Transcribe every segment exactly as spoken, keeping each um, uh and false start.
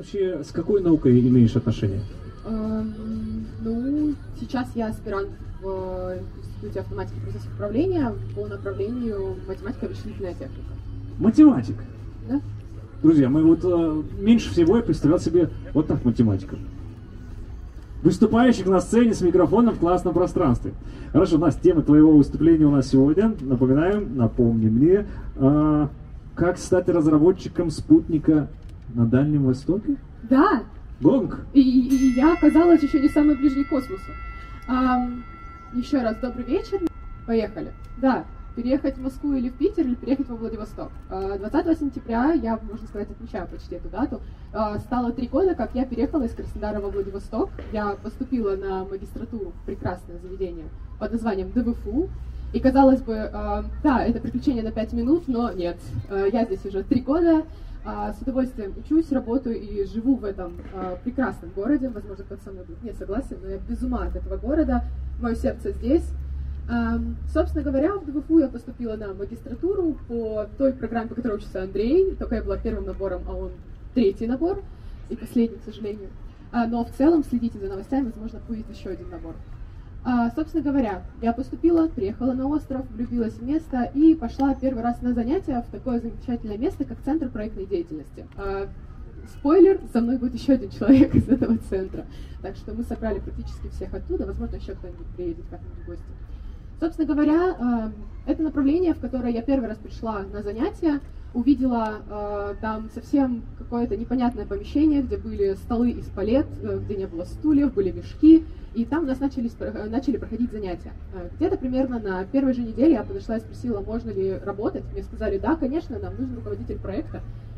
вообще с какой наукой имеешь отношение? Эм, ну, сейчас я аспирант в Институте автоматики и процессов управления по направлению математика и вычислительная техника. Математик? Да. Друзья, мы вот э, меньше всего я представлял себе вот так математиков. Выступающих на сцене с микрофоном в классном пространстве. Хорошо, Настя, тема твоего выступления у нас сегодня. Напоминаем, напомни мне, э, как стать разработчиком спутника на Дальнем Востоке? Да. Гонг. И, и, и я оказалась еще не самой ближней к космосу. Ам, еще раз добрый вечер. Поехали. Да. Переехать в Москву или в Питер, или переехать во Владивосток. двадцатого сентября, я, можно сказать, отмечаю почти эту дату, стало три года, как я переехала из Краснодара во Владивосток. Я поступила на магистратуру в прекрасное заведение под названием ДВФУ. И, казалось бы, да, это приключение на пять минут, но нет. Я здесь уже три года, с удовольствием учусь, работаю и живу в этом прекрасном городе. Возможно, кто-то со мной будет не согласен, но я без ума от этого города. Мое сердце здесь. Um, собственно говоря, в ДВФУ я поступила на магистратуру по той программе, по которой учится Андрей, только я была первым набором, а он третий набор, и последний, к сожалению. Uh, но в целом следите за новостями, возможно, будет еще один набор. Uh, собственно говоря, я поступила, приехала на остров, влюбилась в место и пошла первый раз на занятия в такое замечательное место, как Центр проектной деятельности. Uh, спойлер, за мной будет еще один человек из этого центра, так что мы собрали практически всех оттуда, возможно, еще кто-нибудь приедет как-нибудь в гости. Собственно говоря, это направление, в которое я первый раз пришла на занятия, увидела там совсем какое-то непонятное помещение, где были столы из палет, где не было стульев, были мешки, и там у нас начались, начали проходить занятия. Где-то примерно на первой же неделе я подошла и спросила, можно ли работать. Мне сказали, да, конечно, нам нужен руководитель проекта.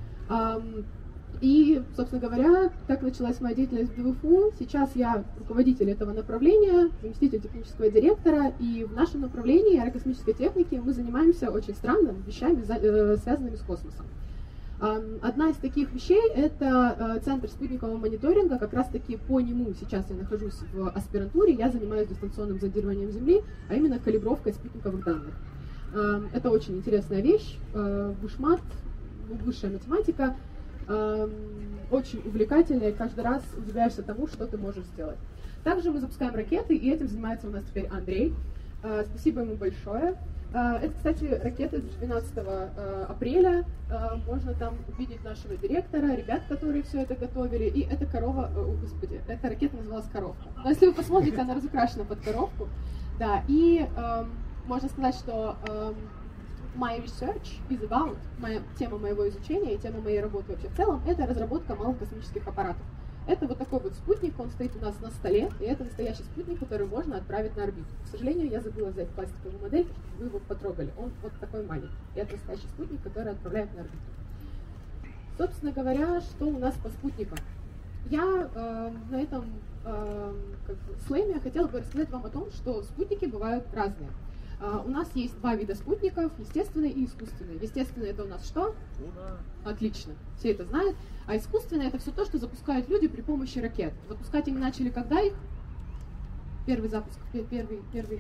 И, собственно говоря, так началась моя деятельность в ДВФУ. Сейчас я руководитель этого направления, заместитель технического директора, и в нашем направлении аэрокосмической техники мы занимаемся очень странными вещами, связанными с космосом. Одна из таких вещей — это Центр спутникового мониторинга. Как раз-таки по нему сейчас я нахожусь в аспирантуре. Я занимаюсь дистанционным зондированием Земли, а именно калибровкой спутниковых данных. Это очень интересная вещь. Вышмат, высшая математика. Очень увлекательно, и каждый раз удивляешься тому, что ты можешь сделать. Также мы запускаем ракеты, и этим занимается у нас теперь Андрей. Спасибо ему большое. Это, кстати, ракеты двенадцатого апреля. Можно там увидеть нашего директора, ребят, которые все это готовили. И эта корова, о, господи, эта ракета называлась коровка. Но если вы посмотрите, она разукрашена под коровку. Да, и можно сказать, что my research is about, моя, тема моего изучения и тема моей работы вообще в целом, это разработка малых космических аппаратов. Это вот такой вот спутник, он стоит у нас на столе, и это настоящий спутник, который можно отправить на орбиту. К сожалению, я забыла взять пластиковую модель, чтобы вы его потрогали. Он вот такой маленький. И это настоящий спутник, который отправляет на орбиту. Собственно говоря, что у нас по спутникам? Я э, на этом э, как бы, слэме хотела бы рассказать вам о том, что спутники бывают разные. Uh, у нас есть два вида спутников, естественные и искусственные. Естественные — это у нас что? Луна. Отлично, все это знают. А искусственные — это все то, что запускают люди при помощи ракет. Запускать они начали когда их? Первый запуск, первый, первый.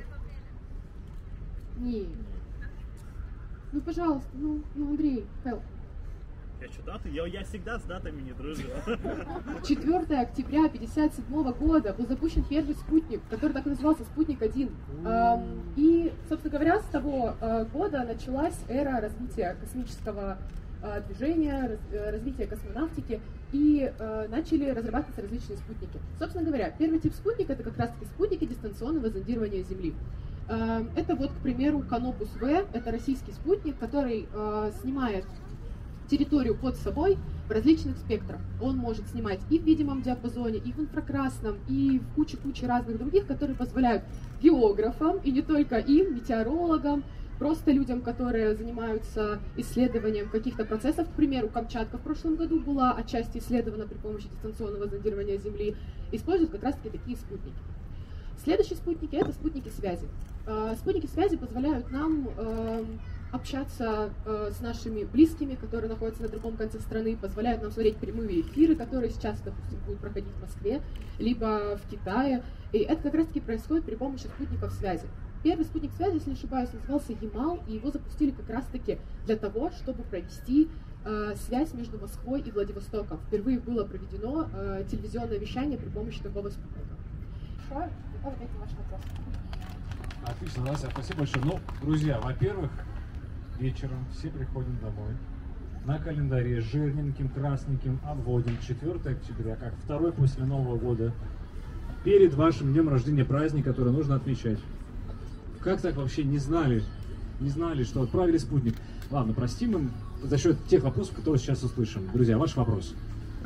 Не. Ну, пожалуйста, ну, ну Андрей, help. Я что, даты? Я, я всегда с датами не дружу. четвёртого октября пятьдесят седьмого года был запущен первый спутник, который так и назывался «Спутник один». И, собственно говоря, с того года началась эра развития космического движения, развития космонавтики, и начали разрабатываться различные спутники. Собственно говоря, первый тип спутника — это как раз-таки спутники дистанционного зондирования Земли. Это вот, к примеру, Canopus-В, это российский спутник, который снимает территорию под собой в различных спектрах. Он может снимать и в видимом диапазоне, и в инфракрасном, и в куче-куче разных других, которые позволяют географам, и не только им, метеорологам, просто людям, которые занимаются исследованием каких-то процессов. К примеру, Камчатка в прошлом году была отчасти исследована при помощи дистанционного зондирования Земли. Используют как раз-таки такие спутники. Следующие спутники — это спутники связи. Спутники связи позволяют нам общаться э, с нашими близкими, которые находятся на другом конце страны, позволяют нам смотреть прямые эфиры, которые сейчас, допустим, будут проходить в Москве, либо в Китае. И это как раз-таки происходит при помощи спутников связи. Первый спутник связи, если не ошибаюсь, назывался Ямал, и его запустили как раз-таки для того, чтобы провести э, связь между Москвой и Владивостоком. Впервые было проведено э, телевизионное вещание при помощи такого спутника. Хорошо, готовы ответить на ваш вопрос? Отлично, Настя, спасибо большое. Ну, друзья, во-первых, вечером все приходим домой. На календаре жирненьким, красненьким обводим четвёртое октября, как второй после Нового года. Перед вашим днем рождения праздник, который нужно отмечать. Как так вообще не знали, не знали, что отправили спутник? Ладно, простим им за счет тех вопросов, которые сейчас услышим. Друзья, ваш вопрос.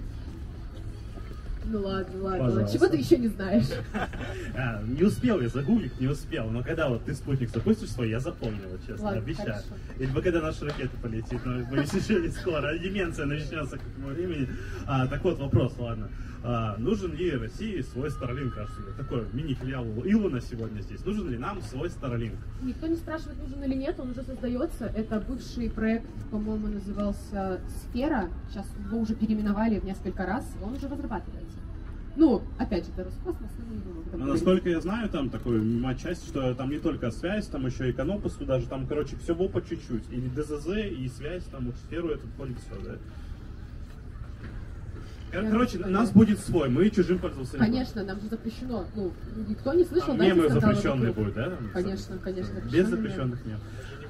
Ну ладно, ладно, Пожалуйста. чего ты еще не знаешь? А, не успел я загуглить, не успел. Но когда вот ты спутник запустишь свой, я запомнил, честно, Ладно, обещаю. хорошо. Либо когда наша ракета полетит, но боюсь, еще не скоро. Деменция начнется к этому времени. А, так вот, вопрос, ладно. А, нужен ли России свой Starlink, кажется, такой мини-филиал Илона сегодня здесь. Нужен ли нам свой Starlink? Никто не спрашивает, нужен или нет, он уже создается. Это бывший проект, по-моему, назывался «Сфера». Сейчас его уже переименовали в несколько раз, и он уже разрабатывается. Ну, опять же, это Роскосмос, но не думаю. Но, насколько я знаю, там такой часть, что там не только связь, там еще и Канопус туда же, там, короче, всего по чуть-чуть. И ДЗЗ, и связь, там, вот сферу, это входит все, да? Короче, у нас будет свой, мы чужим пользоваться не будем. Конечно, нам же запрещено. Ну, никто не слышал, Там дайте мемы скандалы запрещенные вокруг. будут, да? Конечно, конечно. Без запрещенные запрещенных нет.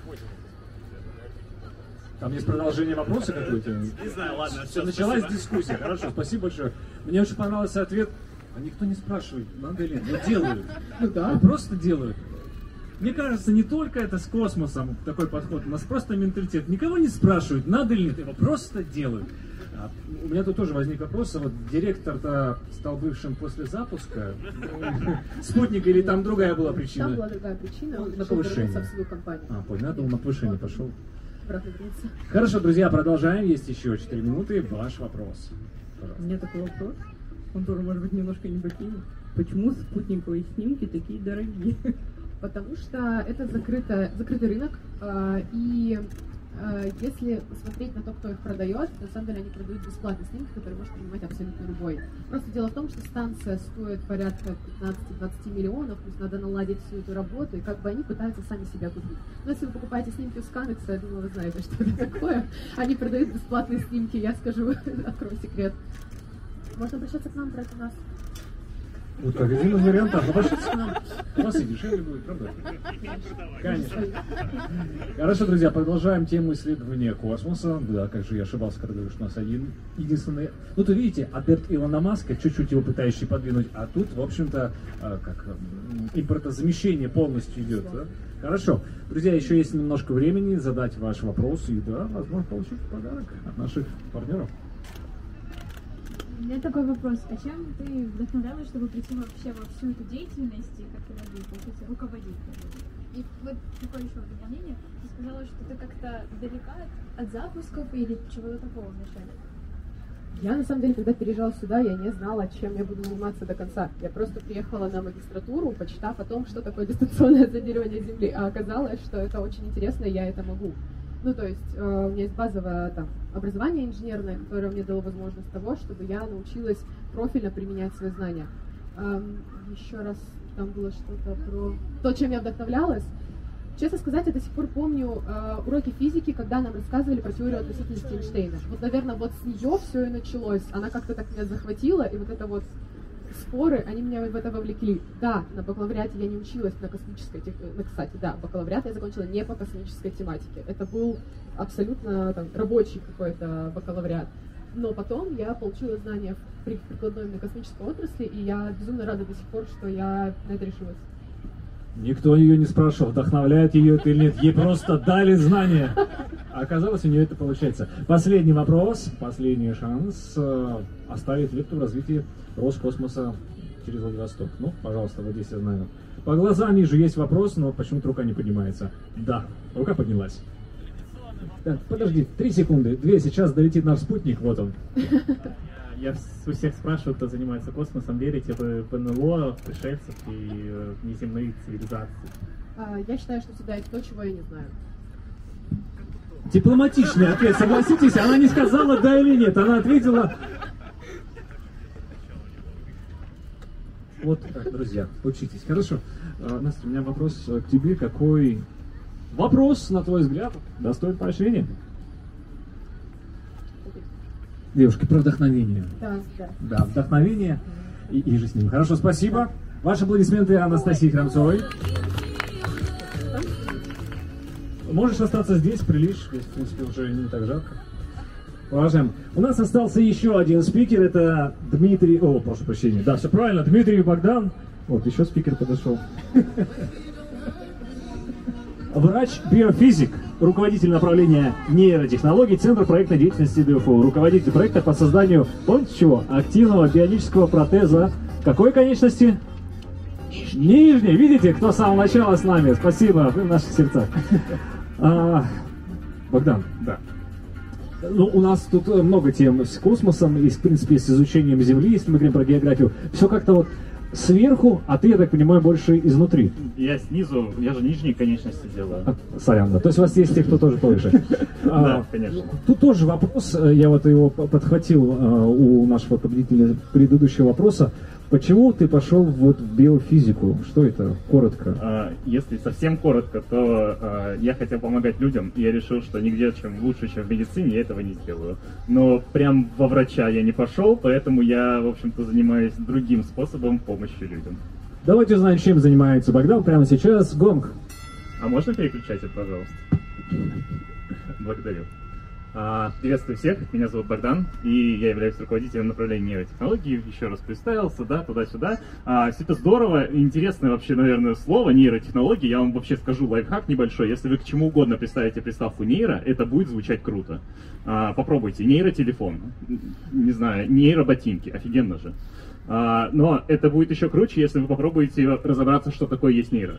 Там есть продолжение вопроса какой-то? Не знаю, ладно. Все, всё, началась спасибо. дискуссия. Хорошо, спасибо большое. Мне очень понравился ответ. А никто не спрашивает, надо ли, но делают. Ну да. Ну, просто делают. Мне кажется, не только это с космосом такой подход, у нас просто менталитет. Никого не спрашивают, надо ли, его просто делают. А у меня тут тоже возник вопрос, а вот директор-то стал бывшим после запуска спутника или там другая была причина? Там была другая причина, он На решил повышение. вернуться в свою компанию. А, понял, я думал, на повышение пошел. Обратно вернуться. Хорошо, друзья, продолжаем, есть еще четыре минуты, ваш вопрос. У Пожалуйста. меня такой вопрос, он тоже может быть немножко небольшим. Почему спутниковые снимки такие дорогие? Потому что это закрыто, закрытый рынок, э, и э, если смотреть на то, кто их продает, на самом деле они продают бесплатные снимки, которые может принимать абсолютно любой. Просто дело в том, что станция стоит порядка пятнадцать-двадцать миллионов, то есть надо наладить всю эту работу, и как бы они пытаются сами себя купить. Но если вы покупаете снимки у Scanx, я думаю, вы знаете, что это такое. Они продают бесплатные снимки, я скажу, открою секрет. Можно обращаться к нам, брать у нас. Вот как один из вариантов. Обращайтесь к нам. У вас и дешевле будет, правда? Конечно. Хорошо, друзья, продолжаем тему исследования космоса. Да, как же я ошибался, когда говорю, что у нас один единственный. Ну, то видите, Альберт Илона Маска, чуть-чуть его пытающий подвинуть, а тут, в общем-то, как импортозамещение полностью идет. Да? Хорошо. Друзья, еще есть немножко времени задать ваш вопрос и, да, возможно, получить подарок от наших партнеров. У меня такой вопрос. А чем ты вдохновлялась, чтобы прийти вообще во всю эту деятельность и как-то получается руководить? И вот такое еще дополнение. Ты сказала, что ты как-то далека от, от запусков или чего-то такого вначале. Я, на самом деле, когда переезжала сюда, я не знала, чем я буду заниматься до конца. Я просто приехала на магистратуру, почитав о том, что такое дистанционное зондирование Земли. А оказалось, что это очень интересно, и я это могу. Ну, то есть э, у меня есть базовое там, образование инженерное, которое мне дало возможность того, чтобы я научилась профильно применять свои знания. Эм, еще раз там было что-то про то, чем я вдохновлялась. Честно сказать, я до сих пор помню э, уроки физики, когда нам рассказывали про теорию относительности Эйнштейна. Вот, наверное, вот с нее все и началось. Она как-то так меня захватила, и вот это вот споры, они меня в это вовлекли. Да, на бакалавриате я не училась на космической технике. Ну, кстати, да, бакалавриат я закончила не по космической тематике. Это был абсолютно там, рабочий какой-то бакалавриат. Но потом я получила знания в прикладной именно космической отрасли, и я безумно рада до сих пор, что я на это решилась. Никто ее не спрашивал, вдохновляет ее это или нет. Ей просто дали знания. А оказалось, у нее это получается. Последний вопрос, последний шанс э, оставить лепту в развитии Роскосмоса через Владивосток. Ну, пожалуйста, вот здесь я знаю. По глазам вижу, есть вопрос, но почему-то рука не поднимается. Да, рука поднялась. Так, подожди, три секунды, две, сейчас долетит наш спутник, вот он. Я у всех спрашиваю, кто занимается космосом, верите вы в НЛО, пришельцев и э, неземные цивилизации? А, я считаю, что всегда есть то, чего я не знаю. Дипломатичный ответ, согласитесь, она не сказала да или нет, она ответила... Вот так, друзья, учитесь. Хорошо. А, Настя, у меня вопрос к тебе. Какой вопрос, на твой взгляд, достоин поощрения? Девушки, про вдохновение. Да, да. Да, вдохновение и, и же с ним. Хорошо, спасибо. Ваши аплодисменты Анастасии Храмцовой. Можешь остаться здесь, прилишь, здесь, в принципе, уже не так жарко. Уважаем. У нас остался еще один спикер, это Дмитрий, о, прошу прощения, да, все правильно, Дмитрий Богдан. Вот, еще спикер подошел. Врач-биофизик, руководитель направления нейротехнологий Центра проектной деятельности ДФУ, руководитель проекта по созданию, помните чего, активного бионического протеза какой конечности? Нижней. Видите, кто с самого начала с нами? Спасибо, вы в наших сердцах. А, Богдан, да. Ну, у нас тут много тем с космосом и, в принципе, с изучением Земли, если мы говорим про географию. Все как-то вот сверху, а ты, я так понимаю, больше изнутри. Я снизу, я же нижние конечности делаю. А, сорян, да. То есть у вас есть те, кто тоже повыше. Да, конечно. Тут тоже вопрос, я вот его подхватил у нашего победителя предыдущего вопроса. Почему ты пошел вот в биофизику? Что это? Коротко. Если совсем коротко, то я хотел помогать людям, и я решил, что нигде чем лучше, чем в медицине, я этого не сделаю. Но прям во врача я не пошел, поэтому я, в общем-то, занимаюсь другим способом помощи людям. Давайте узнаем, чем занимается Богдан прямо сейчас. Гонг. А можно переключать это, пожалуйста? Благодарю. Приветствую всех, меня зовут Богдан, и я являюсь руководителем направления нейротехнологий. Еще раз представился, да, туда-сюда. А, все это здорово, интересное вообще, наверное, слово нейротехнологии. Я вам вообще скажу лайфхак небольшой. Если вы к чему угодно представите приставку нейро, это будет звучать круто. А, попробуйте. Нейротелефон, не знаю, нейроботинки, офигенно же. А, но это будет еще круче, если вы попробуете разобраться, что такое есть нейро.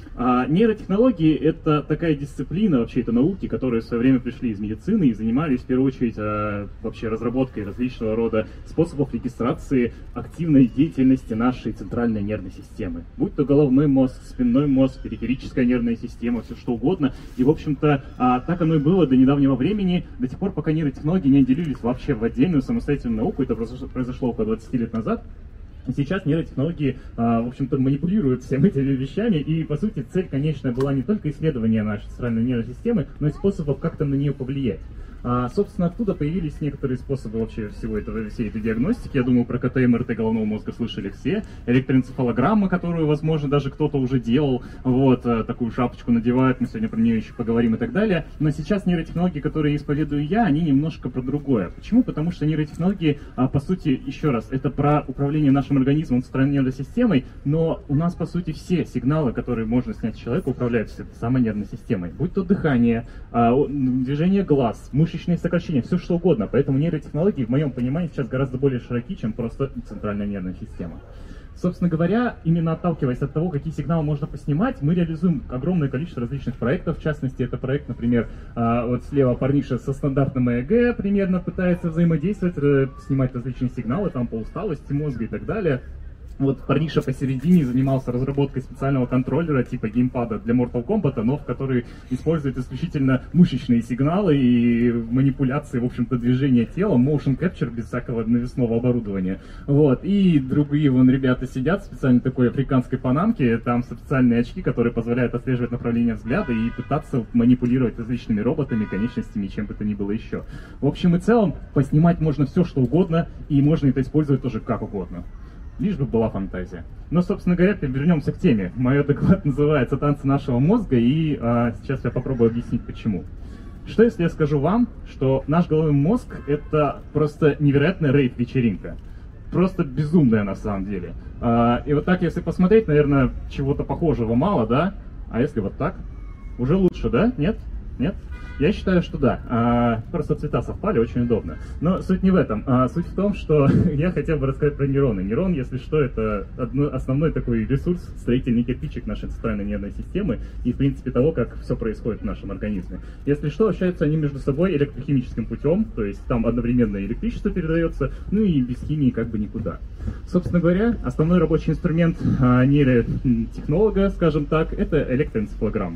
А нейротехнологии — это такая дисциплина вообще это науки, которые в свое время пришли из медицины и занимались в первую очередь а, вообще разработкой различного рода способов регистрации активной деятельности нашей центральной нервной системы. Будь то головной мозг, спинной мозг, периферическая нервная система, все что угодно. И в общем-то а, так оно и было до недавнего времени, до тех пор, пока нейротехнологии не отделились вообще в отдельную самостоятельную науку. Это произошло, произошло около двадцати лет назад. Сейчас нейротехнологии, в общем-то, манипулируют всеми этими вещами, и, по сути, цель конечная была не только исследование нашей центральной нервной системы, но и способов как-то на нее повлиять. А, собственно, оттуда появились некоторые способы вообще всего этого, всей этой диагностики. Я думаю, про КТ и МРТ головного мозга слышали все. Электроэнцефалограмма, которую, возможно, даже кто-то уже делал. Вот, такую шапочку надевают, мы сегодня про нее еще поговорим и так далее. Но сейчас нейротехнологии, которые исповедую я, они немножко про другое. Почему? Потому что нейротехнологии, по сути, еще раз, это про управление нашим организмом, центральной нервной системой, но у нас, по сути, все сигналы, которые можно снять с человека, управляются этой самой нервной системой. Будь то дыхание, движение глаз, мышцы, сокращения, все что угодно. Поэтому нейротехнологии, в моем понимании, сейчас гораздо более широки, чем просто центральная нервная система. Собственно говоря, именно отталкиваясь от того, какие сигналы можно поснимать, мы реализуем огромное количество различных проектов. В частности, это проект, например, вот слева парниша со стандартным ЭЭГ примерно пытается взаимодействовать, снимать различные сигналы там по усталости мозга и так далее. Вот парниша посередине занимался разработкой специального контроллера типа геймпада для Mortal Kombat, но в который использует исключительно мышечные сигналы и манипуляции, в общем-то, движения тела, motion capture без всякого навесного оборудования. Вот. И другие вон ребята сидят в специальной такой африканской панамке, там специальные очки, которые позволяют отслеживать направление взгляда и пытаться манипулировать различными роботами, конечностями, чем бы то ни было еще. В общем и целом, поснимать можно все, что угодно, и можно это использовать тоже как угодно. Лишь бы была фантазия. Но, собственно говоря, вернемся к теме. Мой доклад называется «Танцы нашего мозга», и а, сейчас я попробую объяснить, почему. Что если я скажу вам, что наш головной мозг — это просто невероятная рейв-вечеринка? Просто безумная на самом деле. А, и вот так, если посмотреть, наверное, чего-то похожего мало, да? А если вот так? Уже лучше, да? Нет? Нет? Я считаю, что да. А, просто цвета совпали, очень удобно. Но суть не в этом. А, суть в том, что я хотел бы рассказать про нейроны. Нейрон, если что, это одно, основной такой ресурс, строительный кирпичик нашей центральной нервной системы и, в принципе, того, как все происходит в нашем организме. Если что, общаются они между собой электрохимическим путем, то есть там одновременно электричество передается, ну и без химии как бы никуда. Собственно говоря, основной рабочий инструмент а, нейротехнолога, скажем так, это электроэнцефалограмма.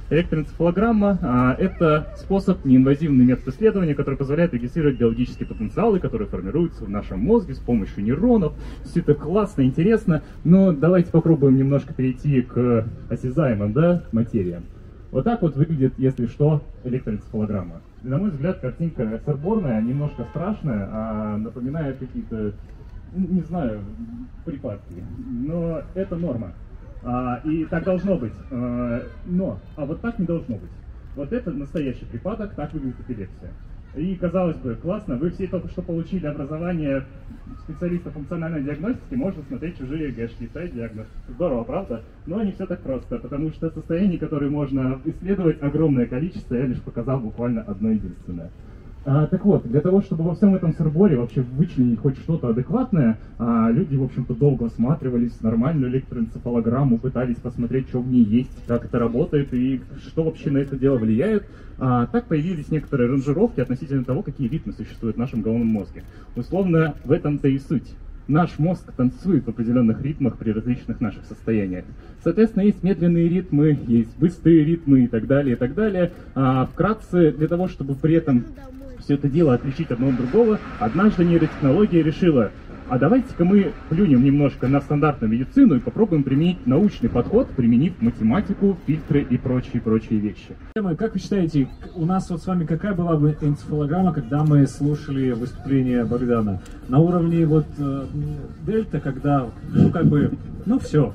Электроэнцефалограмма а, — это способ, неинвазивный метод исследования, который позволяет регистрировать биологические потенциалы, которые формируются в нашем мозге с помощью нейронов. Все это классно, интересно, но давайте попробуем немножко перейти к осязаемым, да, материям. Вот так вот выглядит, если что, электроэнцефалограмма. На мой взгляд, картинка сырборная, немножко страшная, а напоминает какие-то, не знаю, припадки. Но это норма. А, и так должно быть. А, но, а вот так не должно быть. Вот это настоящий припадок, так выглядит эпилепсия. И, казалось бы, классно, вы все только что получили образование специалиста функциональной диагностики, можно смотреть чужие эгшки, ставить диагноз. Здорово, правда? Но не все так просто, потому что состояний, которые можно исследовать, огромное количество, я лишь показал буквально одно единственное. А, так вот, для того, чтобы во всем этом сырборе вообще вычленить хоть что-то адекватное, а, люди, в общем-то, долго осматривались, нормальную электроэнцефалограмму, пытались посмотреть, что в ней есть, как это работает и что вообще на это дело влияет. А, так появились некоторые ранжировки относительно того, какие ритмы существуют в нашем головном мозге. Условно, в этом-то и суть. Наш мозг танцует в определенных ритмах при различных наших состояниях. Соответственно, есть медленные ритмы, есть быстрые ритмы и так далее, и так далее. А, вкратце, для того, чтобы при этом все это дело отличить одно от другого, однажды нейротехнология решила, а давайте-ка мы плюнем немножко на стандартную медицину и попробуем применить научный подход, применив математику, фильтры и прочие-прочие вещи. Как вы считаете, у нас вот с вами какая была бы энцефалограмма, когда мы слушали выступление Богдана? На уровне вот э, дельта, когда, ну как бы, ну все.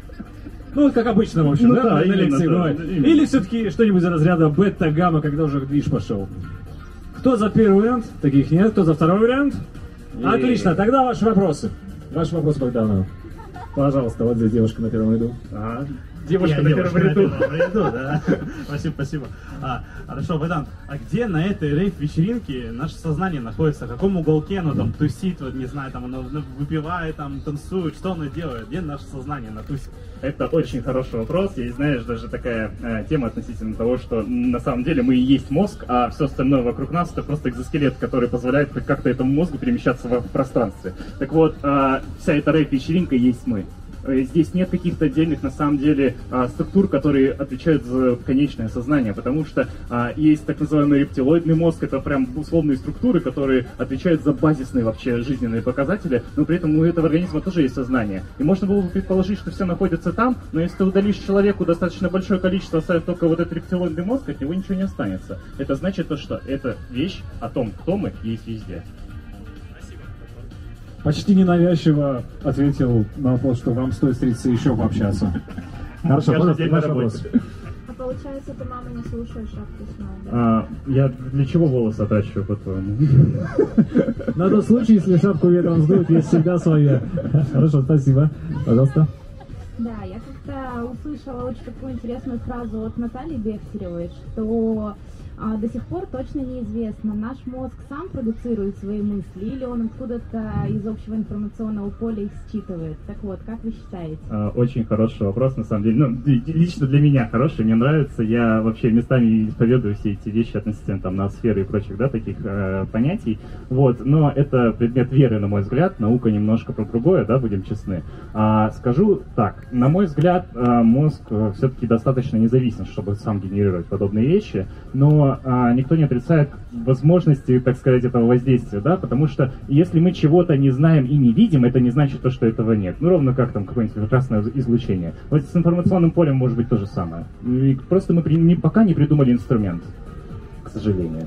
Ну, как обычно, в общем, ну, да, да, на именно, лекции да, бывает. Именно. Или все-таки что-нибудь из разряда бета-гамма, когда уже движ пошел? Кто за первый вариант? Таких нет. Кто за второй вариант? И... Отлично, тогда ваши вопросы. Ваши вопросы, Богдану. Пожалуйста, вот здесь девушка на первом ряду. Ага. Девушка Я на первом ряду. ряду, да. Спасибо, спасибо. А, хорошо, Богдан, а где на этой рейв-вечеринке наше сознание находится? В каком уголке оно там тусит, вот не знаю, там оно выпивает, там танцует, что оно делает? Где наше сознание на тусе? Это очень хороший вопрос. Есть, знаешь, даже такая э, тема относительно того, что на самом деле мы и есть мозг, а все остальное вокруг нас это просто экзоскелет, который позволяет хоть как-то этому мозгу перемещаться в пространстве. Так вот, э, вся эта рейв-вечеринка есть мы. Здесь нет каких-то отдельных, на самом деле, структур, которые отвечают за конечное сознание, потому что а, есть так называемый рептилоидный мозг, это прям условные структуры, которые отвечают за базисные вообще жизненные показатели, но при этом у этого организма тоже есть сознание. И можно было бы предположить, что все находится там, но если ты удалишь человеку достаточно большое количество, оставив только вот этот рептилоидный мозг, от него ничего не останется. Это значит то, что эта вещь о том, кто мы, есть везде. Почти ненавязчиво ответил на вопрос, что вам стоит встретиться еще пообщаться. Хорошо, пожалуйста, ваш вопрос. А получается, ты маму не слушаешь, шапку снял, да? А, я для чего волосы отращиваю, по-твоему? На тот случай, если шапку ветром сдует, есть всегда своя. Хорошо, спасибо. Пожалуйста. Да, я как-то услышала очень такую интересную фразу от Натальи Бехтеревой, что а, до сих пор точно неизвестно, наш мозг сам продуцирует свои мысли или он откуда-то из общего информационного поля их считывает. Так вот, как вы считаете? А, очень хороший вопрос, на самом деле. Ну, лично для меня хороший, мне нравится. Я вообще местами исповедую все эти вещи относительно там ноосферы и прочих, да, таких э, понятий. Вот, но это предмет веры, на мой взгляд. Наука немножко про другое, да, будем честны. А, скажу так, на мой взгляд, э, мозг э, все-таки достаточно независим, чтобы сам генерировать подобные вещи, но а, никто не отрицает возможности, так сказать, этого воздействия, да, потому что если мы чего-то не знаем и не видим, это не значит то, что этого нет. Ну, ровно как там какое-нибудь красное излучение. Вот с информационным полем может быть то же самое. И просто мы при, не, пока не придумали инструмент, к сожалению.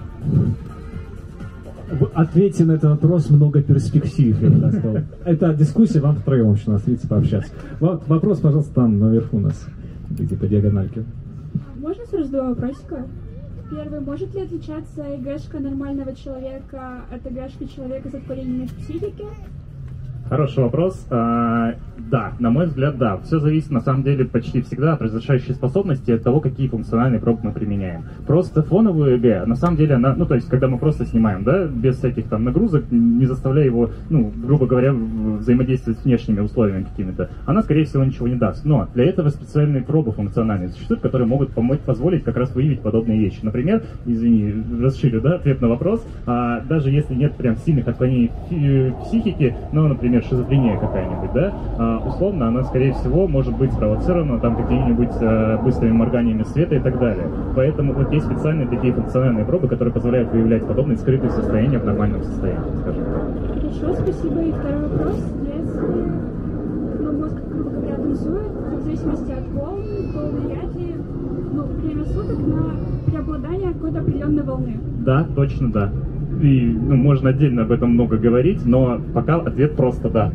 В ответе на этот вопрос много перспектив, я бы так сказал. Это дискуссия, вам втроем вообще на встретиться, пообщаться. Вот вопрос, пожалуйста, там наверху у нас. Идите по диагональке. Можно сразу два вопросика? Первый, может ли отличаться эгшка нормального человека от эгшки человека с отклонениями в психике? Хороший вопрос. А, да, на мой взгляд, да. Все зависит, на самом деле, почти всегда от разрешающей способности, от того, какие функциональные пробы мы применяем. Просто фоновую ЭГ, на самом деле, она, ну, то есть, когда мы просто снимаем, да, без всяких там нагрузок, не заставляя его, ну, грубо говоря, взаимодействовать с внешними условиями какими-то, она, скорее всего, ничего не даст. Но для этого специальные пробы функциональные существуют, которые могут помочь, позволить как раз выявить подобные вещи. Например, извини, расширю, да, ответ на вопрос, а, даже если нет прям сильных отклонений в психике, но, например, например, шизофрения какая-нибудь, да, а, условно, она, скорее всего, может быть спровоцирована там какими-нибудь а, быстрыми морганиями света и так далее. Поэтому вот есть специальные такие функциональные пробы, которые позволяют выявлять подобные скрытые состояния в нормальном состоянии, скажем так. Хорошо, спасибо. И второй вопрос. Если ну, мозг, грубо говоря, танцует, в зависимости от волн, то влияет ли ну, время суток на преобладание какой-то определенной волны? Да, точно да. И ну, можно отдельно об этом много говорить, но пока ответ просто да.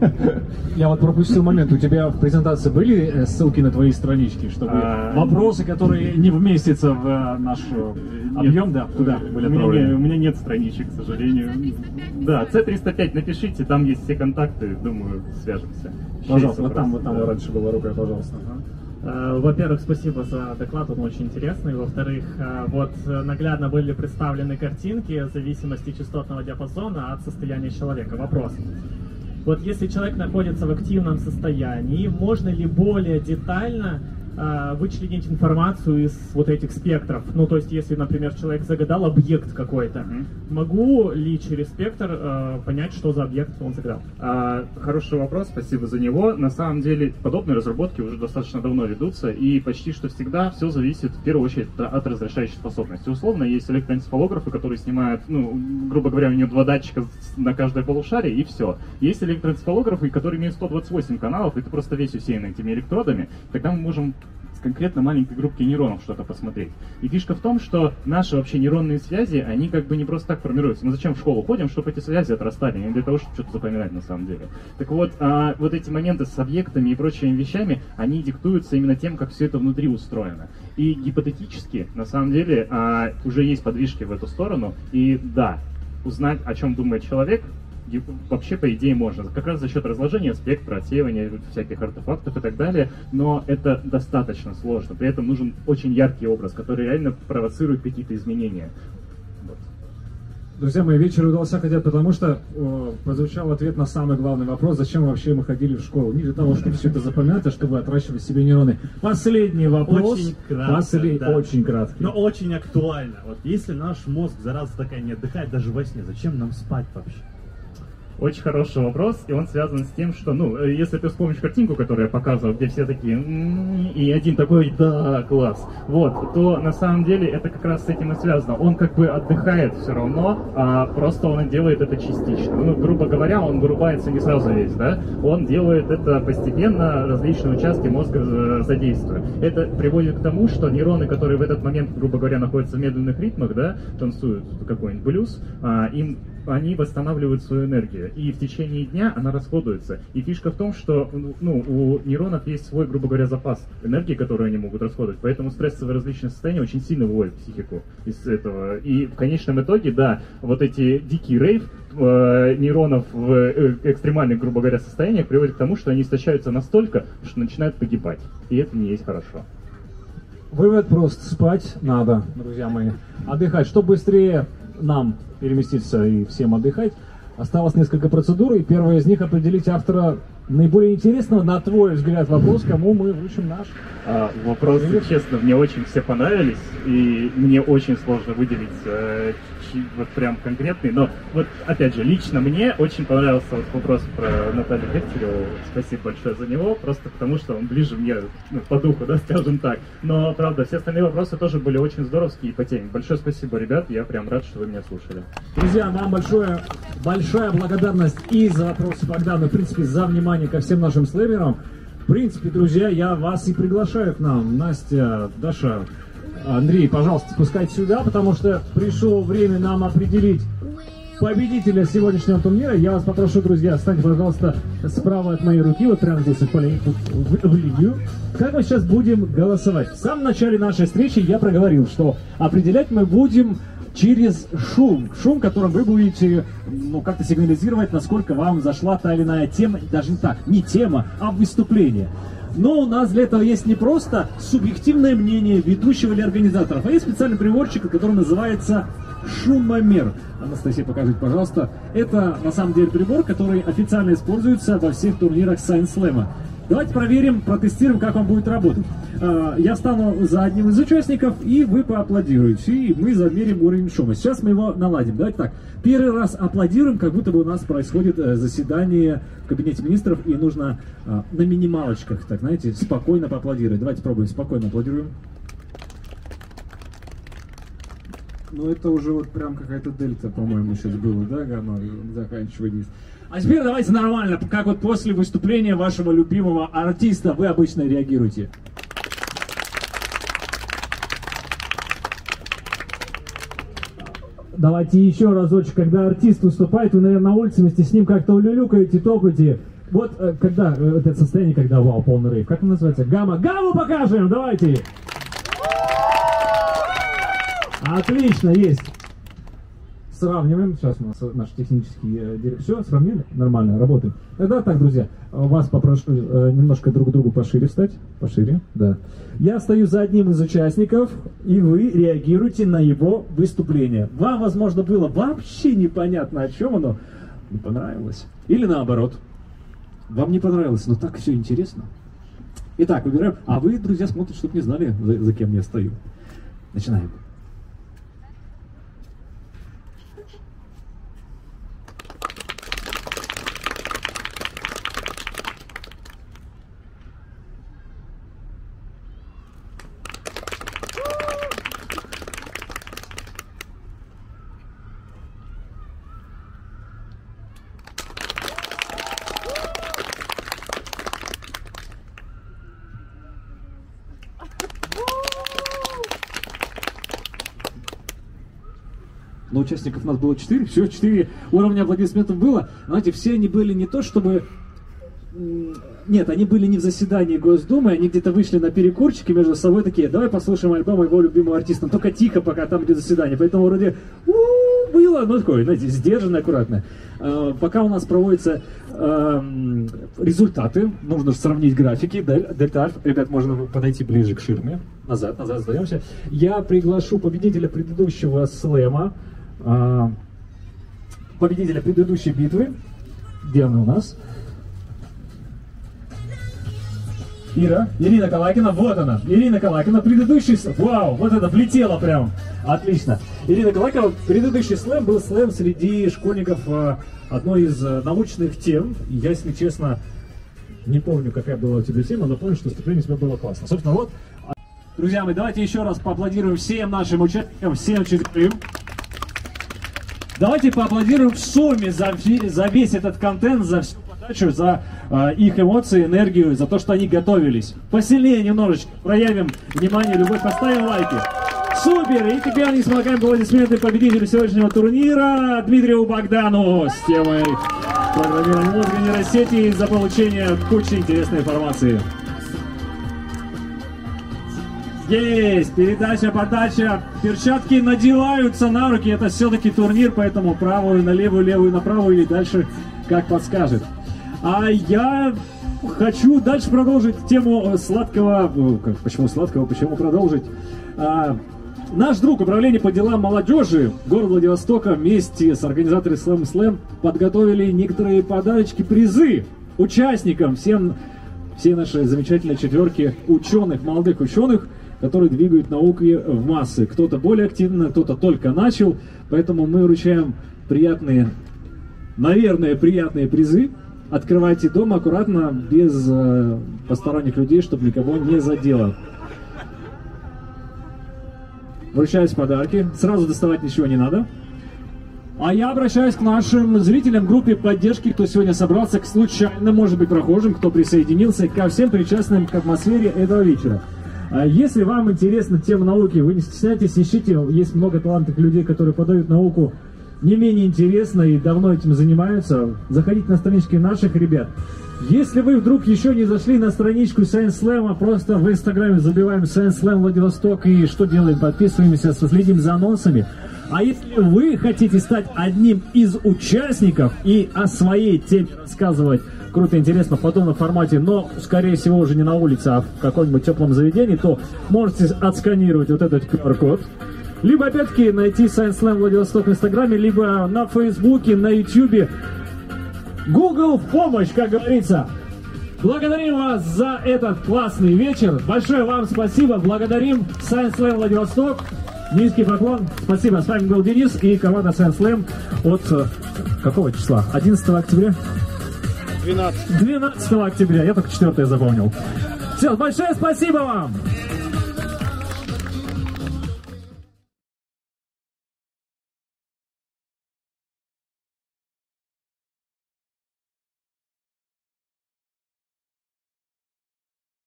Я вот пропустил момент. У тебя в презентации были ссылки на твои странички, чтобы А... вопросы, которые не вместятся в наш объем, да, туда были отправлены? У меня нет страничек, к сожалению. Да, С триста пять напишите, там есть все контакты, думаю, свяжемся. Пожалуйста, вот там, вот там раньше была рука, пожалуйста. Во-первых, спасибо за доклад, он очень интересный. Во-вторых, вот наглядно были представлены картинки в зависимости частотного диапазона от состояния человека. Вопрос. Вот если человек находится в активном состоянии, можно ли более детально э, вычленить информацию из вот этих спектров? Ну, то есть, если, например, человек загадал объект какой-то, mm-hmm. могу ли через спектр э, понять, что за объект он загадал? А, хороший вопрос, спасибо за него. На самом деле, подобные разработки уже достаточно давно ведутся, и почти что всегда все зависит, в первую очередь, от разрешающей способности. Условно, есть электроэнцефалографы, которые снимают, ну, грубо говоря, у него два датчика на каждое полушарие, и все. Есть электроэнцефалографы, которые имеют сто двадцать восемь каналов, и ты просто весь усеян этими электродами, тогда мы можем с конкретно маленькой группки нейронов что-то посмотреть. И фишка в том, что наши вообще нейронные связи, они как бы не просто так формируются. Мы зачем в школу ходим, чтобы эти связи отрастали, не для того, чтобы что-то запоминать на самом деле. Так вот, а, вот эти моменты с объектами и прочими вещами, они диктуются именно тем, как все это внутри устроено. И гипотетически, на самом деле, а, уже есть подвижки в эту сторону, и да, узнать, о чем думает человек, вообще, по идее, можно. Как раз за счет разложения спектра, отсеивания всяких артефактов и так далее, но это достаточно сложно. При этом нужен очень яркий образ, который реально провоцирует какие-то изменения. Вот. Друзья мои, вечер удался хотя бы потому, что о, прозвучал ответ на самый главный вопрос, зачем вообще мы ходили в школу. Не для того, чтобы все это запоминать, а чтобы отращивать себе нейроны. Последний вопрос. Очень кратко, Послед... да. Очень краткий. Но очень актуально. Вот если наш мозг, зараза такая, не отдыхает даже во сне, зачем нам спать вообще? Очень хороший вопрос, и он связан с тем, что, ну, если ты вспомнишь картинку, которую я показывал, где все такие, м-м-м, и один такой, да, класс, вот, то на самом деле это как раз с этим и связано. Он как бы отдыхает все равно, а просто он делает это частично. Ну, грубо говоря, он вырубается не сразу весь, да, он делает это постепенно, различные участки мозга задействуя. Это приводит к тому, что нейроны, которые в этот момент, грубо говоря, находятся в медленных ритмах, да, танцуют какой-нибудь блюз, а, им они восстанавливают свою энергию, и в течение дня она расходуется. И фишка в том, что ну, у нейронов есть свой, грубо говоря, запас энергии, которую они могут расходовать, поэтому стрессовые различные состояния очень сильно выводят психику из этого. И в конечном итоге, да, вот эти дикие рейв э, нейронов в э, экстремальных, грубо говоря, состояниях приводят к тому, что они истощаются настолько, что начинают погибать. И это не есть хорошо. Вывод прост. Спать надо, друзья мои. Отдыхать. Что быстрее нам переместиться и всем отдыхать. Осталось несколько процедур, и первая из них определить автора наиболее интересного, на твой взгляд, вопрос, кому мы вручим наш. А, вопросы, Привет. Честно, мне очень все понравились, и мне очень сложно выделить э, вот прям конкретный, но вот опять же, лично мне очень понравился вот вопрос про Наталью Бехтереву. Спасибо большое за него, просто потому что он ближе мне, ну, по духу, да, скажем так. Но, правда, все остальные вопросы тоже были очень здоровские и по теме. Большое спасибо, ребят, я прям рад, что вы меня слушали. Друзья, нам большое, большая благодарность и за вопросы Богдана, в принципе, за внимание ко всем нашим слэмерам. В принципе, друзья, я вас и приглашаю к нам. Настя, Даша, Андрей, пожалуйста, спускайтесь сюда, потому что пришло время нам определить победителя сегодняшнего турнира. Я вас попрошу, друзья, встаньте, пожалуйста, справа от моей руки, вот прямо здесь, в, в, в линию. Как мы сейчас будем голосовать? В самом начале нашей встречи я проговорил, что определять мы будем через шум. Шум, которым вы будете, ну, как-то сигнализировать, насколько вам зашла та или иная тема, даже не так, не тема, а выступление. Но у нас для этого есть не просто субъективное мнение ведущего или организаторов, а есть специальный приборчик, который называется шумомер. Анастасия, покажите, пожалуйста. Это, на самом деле, прибор, который официально используется во всех турнирах Science Slam. Давайте проверим, протестируем, как он будет работать. Я стану за одним из участников, и вы поаплодируете, и мы замерим уровень шума. Сейчас мы его наладим. Давайте так. Первый раз аплодируем, как будто бы у нас происходит заседание в кабинете министров, и нужно на минималочках, так, знаете, спокойно поаплодировать. Давайте пробуем, спокойно аплодируем. Ну, это уже вот прям какая-то дельта, по-моему, сейчас было, да, гамма, заканчивание. А теперь давайте нормально, как вот после выступления вашего любимого артиста вы обычно реагируете. Давайте еще разочек, когда артист выступает, вы, наверное, на улице вместе с ним как-то улюлюкаете, топаете. Вот когда, это состояние, когда вау, полный рейв, как оно называется? Гамма. Гамму покажем, давайте! Отлично, есть. Сравниваем. Сейчас у нас наш технический директор. Все, сравнили? Нормально, работаем. Тогда так, друзья, вас попрошу э, немножко друг к другу пошире встать. Пошире, да. Я стою за одним из участников, и вы реагируете на его выступление. Вам, возможно, было вообще непонятно, о чем оно. Не понравилось. Или наоборот. Вам не понравилось, но так все интересно. Итак, выбираем. А вы, друзья, смотрите, чтобы не знали, за, за кем я стою. Начинаем. Но участников у нас было четыре, все, четыре уровня аплодисментов было. Знаете, все они были не то, чтобы... Нет, они были не в заседании Госдумы, они где-то вышли на перекурчики между собой такие, давай послушаем альбом моего любимого артиста, только тихо, пока там идет заседание. Поэтому вроде у-у-у, было, ну такое, знаете, сдержанно, аккуратно. А, пока у нас проводятся а, результаты, нужно сравнить графики, дельта альфа. Ребят, можно подойти ближе к ширме. Назад, назад сдаемся. Я приглашу победителя предыдущего слэма, а, победителя предыдущей битвы. Где она у нас? Ира, Ирина Калакина, вот она, Ирина Калакина, предыдущий, вау, вот это влетело прям, отлично. Ирина Калакина, предыдущий слэм был слэм среди школьников а, одной из а, научных тем. Я, если честно, не помню, какая была у тебя тема, но помню, что выступление у тебя было классно. Собственно, вот. Друзья мои, давайте еще раз поаплодируем всем нашим участникам, всем четверым. Давайте поаплодируем в сумме за, за весь этот контент, за всю подачу, за э, их эмоции, энергию, за то, что они готовились. Посильнее немножечко проявим внимание, любовь, поставим лайки. Супер! И теперь не смолкаем аплодисменты победителю сегодняшнего турнира Дмитрию Богдану с темой программирования мозга, нейросети за получение кучи интересной информации. Есть! Передача, подача. Перчатки надеваются на руки. Это все-таки турнир, поэтому правую на левую, левую на правую или дальше, как подскажет. А я хочу дальше продолжить тему сладкого... Почему сладкого? Почему продолжить? А, наш друг управления по делам молодежи города Владивостока вместе с организаторами Slam Slam подготовили некоторые подарочки, призы участникам, всем, все наши замечательные четверки ученых, молодых ученых, которые двигают науки в массы. Кто-то более активно, кто-то только начал, поэтому мы вручаем приятные, наверное, приятные призы. Открывайте дома аккуратно, без э, посторонних людей, чтобы никого не задело. Вручаюсь подарки. Сразу доставать ничего не надо. А я обращаюсь к нашим зрителям, группе поддержки, кто сегодня собрался, к случайным, может быть, прохожим, кто присоединился, ко всем причастным к атмосфере этого вечера. Если вам интересна тема науки, вы не стесняйтесь, ищите. Есть много талантливых людей, которые подают науку не менее интересно и давно этим занимаются. Заходите на странички наших ребят. Если вы вдруг еще не зашли на страничку Science Slam, просто в инстаграме забиваем Science Slam Владивосток и что делаем? Подписываемся, следим за анонсами. А если вы хотите стать одним из участников и о своей теме рассказывать круто, интересно, в подобном формате, но, скорее всего, уже не на улице, а в каком-нибудь теплом заведении, то можете отсканировать вот этот ку ар код. Либо, опять-таки, найти Science Slam Владивосток в Инстаграме, либо на Фейсбуке, на Ютубе. Google в помощь, как говорится. Благодарим вас за этот классный вечер. Большое вам спасибо. Благодарим Science Slam Владивосток. Низкий поклон. Спасибо. С вами был Денис и команда Science Slam от какого числа? одиннадцатого октября? двенадцатого. двенадцатого октября. Я только четвёртое запомнил. Все, большое спасибо вам.